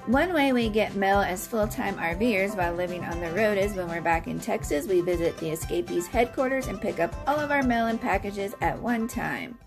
One way we get mail as full-time RVers while living on the road is when we're back in Texas, we visit the Escapees headquarters and pick up all of our mail and packages at one time.